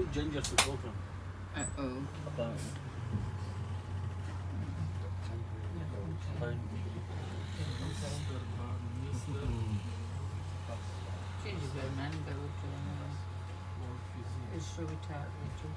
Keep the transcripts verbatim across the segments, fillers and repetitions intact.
ginger to program. Uh oh. About Gingerbread man, go to uh, it's so retarded.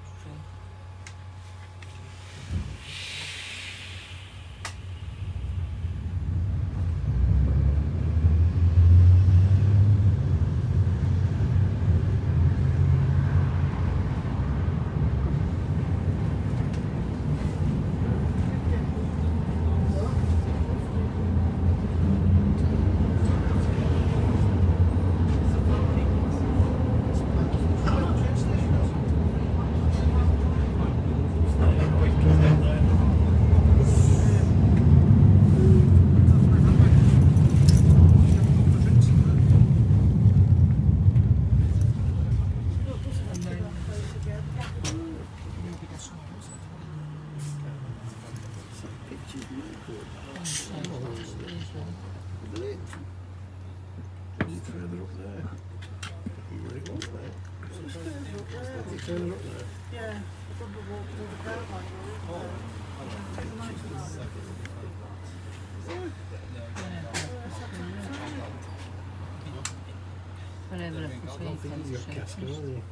Whatever it was, we can see.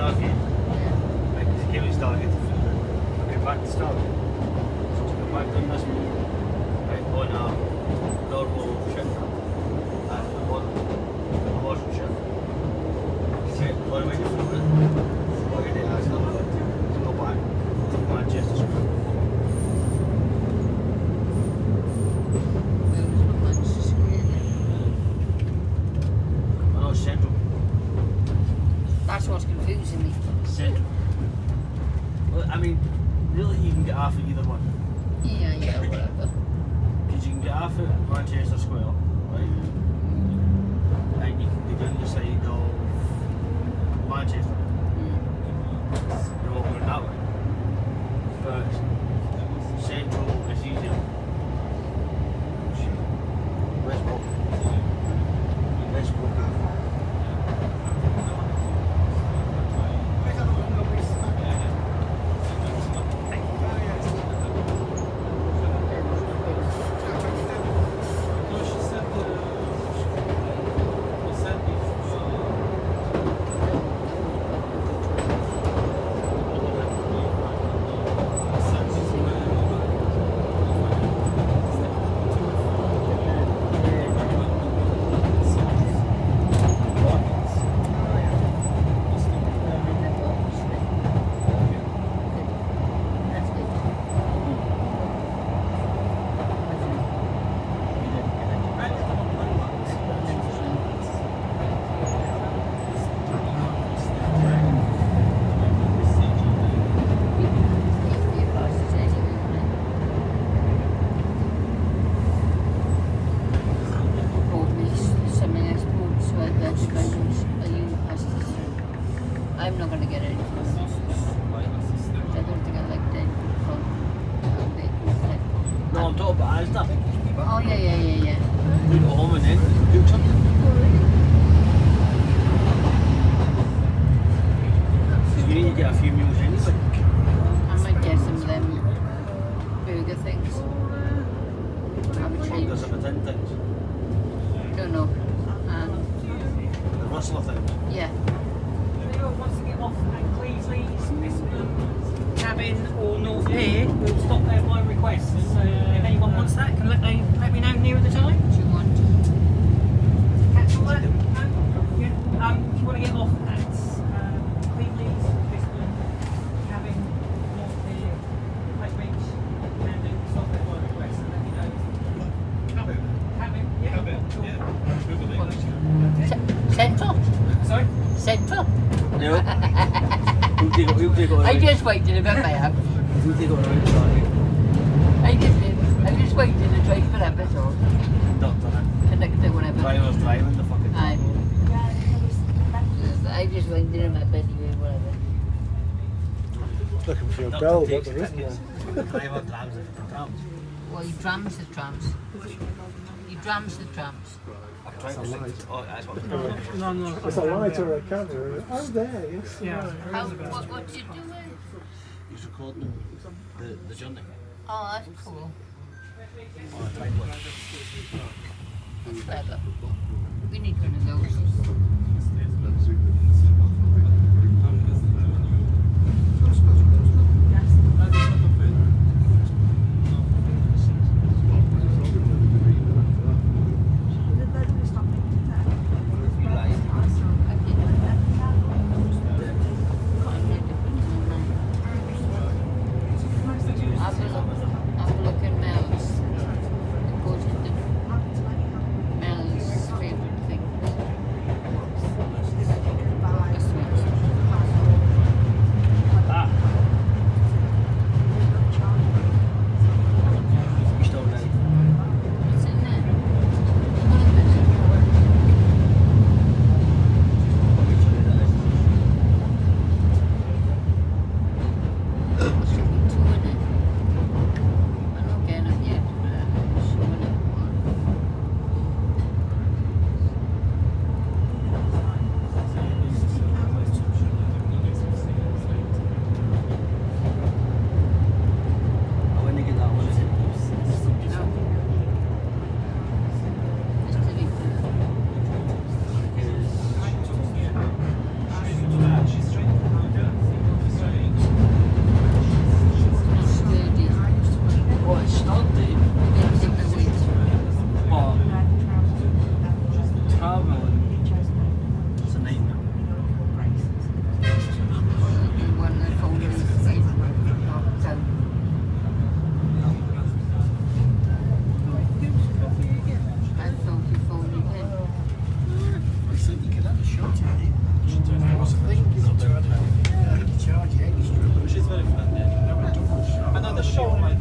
Stargate. Yeah. Like, because he came to Stargate to film it. Okay, back to Stargate. So to go back on this movie. Right, on a normal ship. And the bottom. A washing ship. Okay, on the way to film it. What you did is to go back to Manchester Square. Where was the Manchester Square then? I know, Central. That's what's confusing me. Central. Well, I mean, really, you can get off at either one. Yeah, yeah, whatever. Because you can get off at Manchester Square, right? And you can go down the side of Manchester. Mm. You're walking that way. But Central is easier. West Walking. West Walking. I'm not going to get anything. I don't think I like dead from No, I'm talking about Asda. Oh, yeah, yeah, yeah, yeah. We go home and then do something. You need to get a few meals anyway. I might get some of them burger things. Have a treat. There's some of tin things. Don't know. Um, The rustler things. yeah. Anyone wants to get off at Clevesley's, Bispham, Cabin or North Pier, we'll stop there by request. So if anyone wants that, can let, they, let me know nearer the time. Do you want to? Catch all that? No? Yeah. Um, if you want to get off at um, Clevesley's, Bispham, Cabin, North Pier, Lake Beach, can do stop there by request and let me know. Cabin? Cabin, yeah. Cabin, yeah. Central? Sorry? Central? No. We'll take it, we'll take it I away. just waited a bit, mate. We'll take it around the Stargate. I just did. I just waited to try for episode. Doctor, Connected, whatever. driver's driving the fucking I, thing. I just waited in my bed anyway, whatever. Looking for your Doctor bell, but takes there isn't tickets. one. The driver drives it for trams. Well, he drams the trams. He drams the trams. I'm trying to That's a think. Oh, that's what I'm No, doing. no, no. It's a light or a camera. Oh, there, yes. Yeah. How, what, what you doing? He's recording the, the journey Oh, that's cool. on a tripod. That's better. We need one of those. I'm looking Mel's. It goes into Mel's favourite thing. That's She's very friendly. I know the show, like,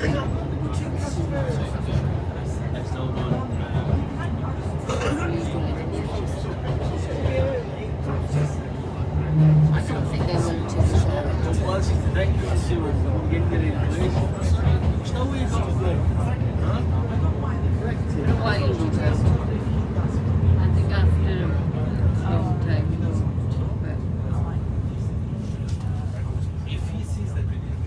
It's no good. I don't think they want to. Well, it's ridiculous to see what you get in place. There's no way you've got to go. Huh? Why you don't have? I think after a long time. But If he sees that we didn't do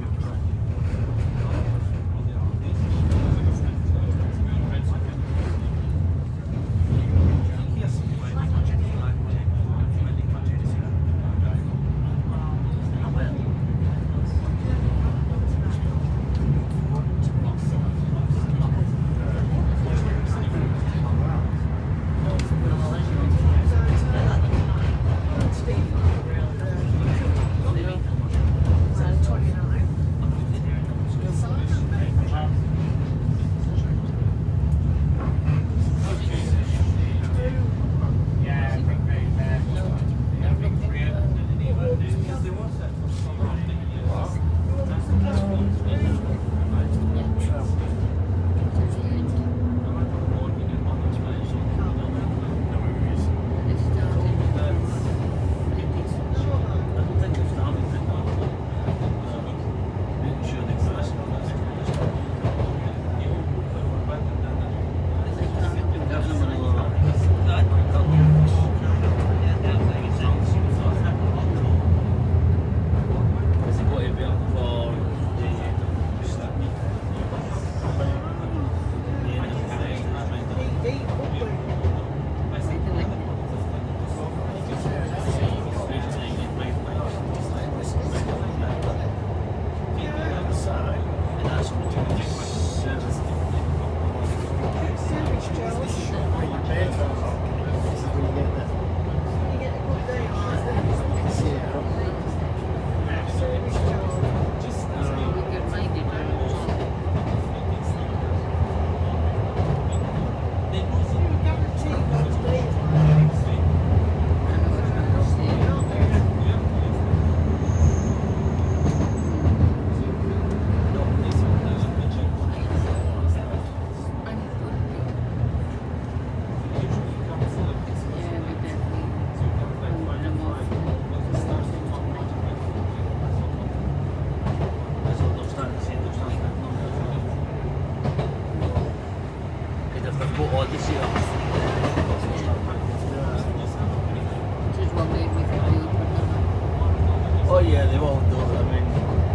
Oh yeah, they won't do it. I mean,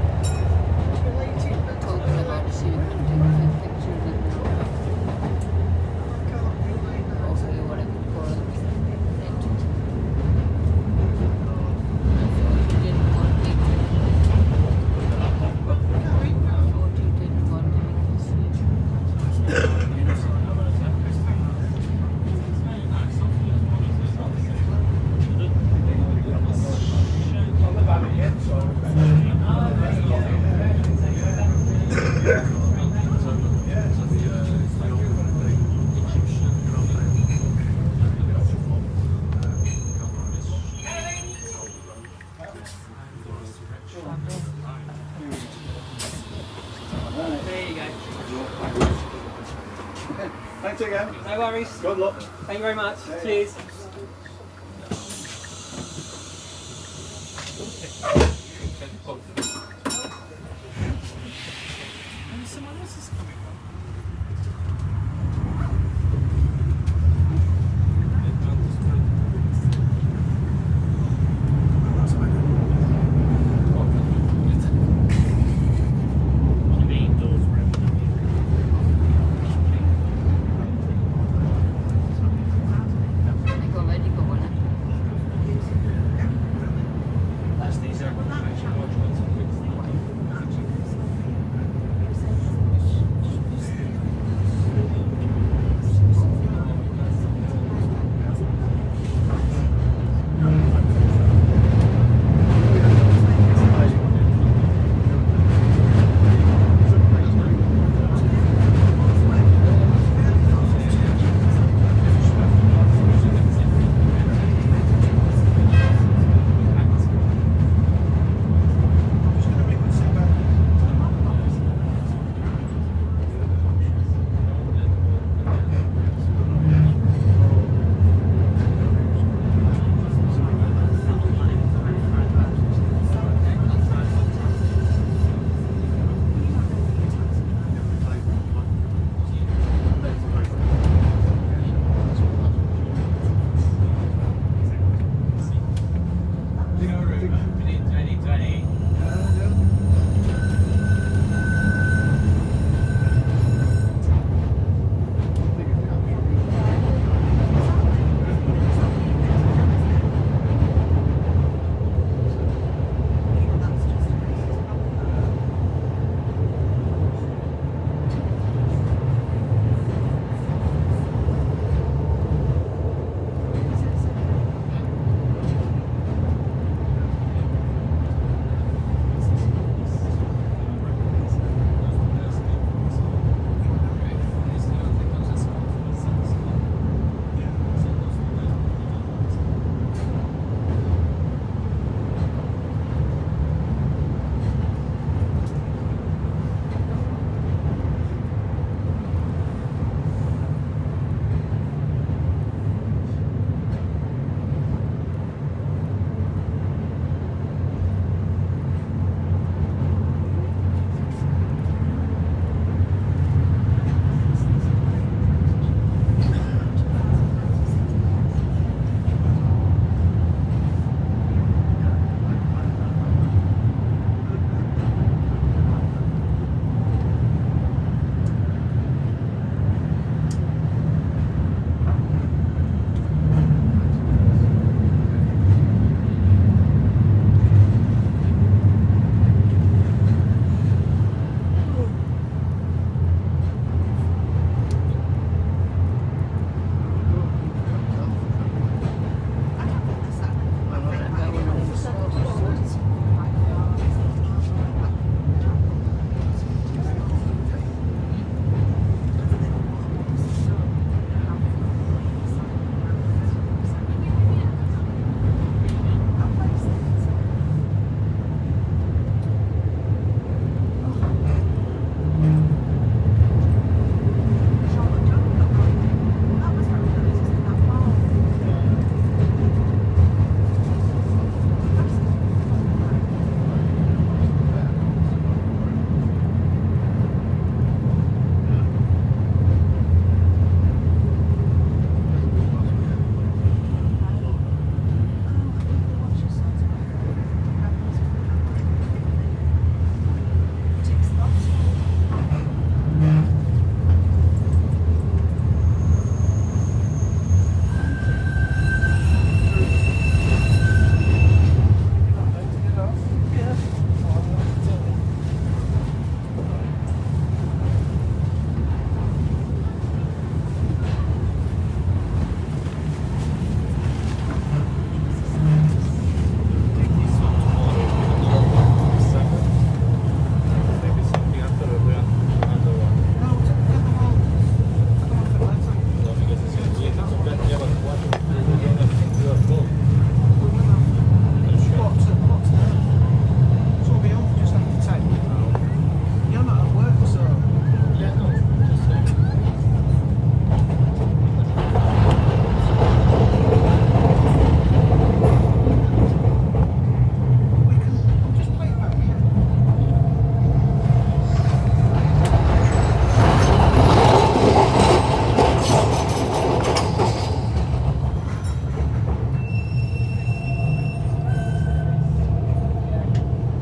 talking about it, see if we can take a few pictures of it. Or whatever you call it. I thought you didn't want me to. I thought you didn't want me to see it. There you go. Thanks again. No worries. Good luck. Thank you very much. Yeah. Cheers. Someone else is coming up. that's these are showroom opened in twenty twenty.